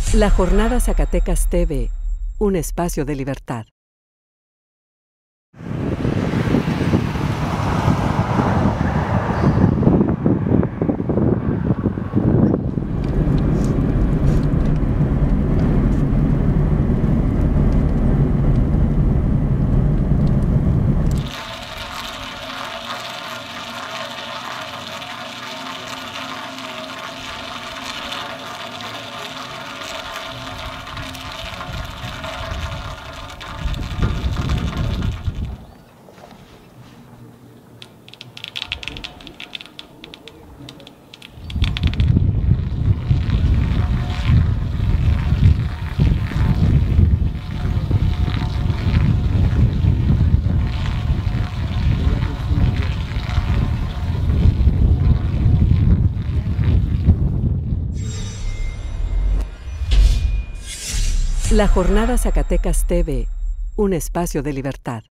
La Jornada Zacatecas TV, un espacio de libertad. La Jornada Zacatecas TV, un espacio de libertad.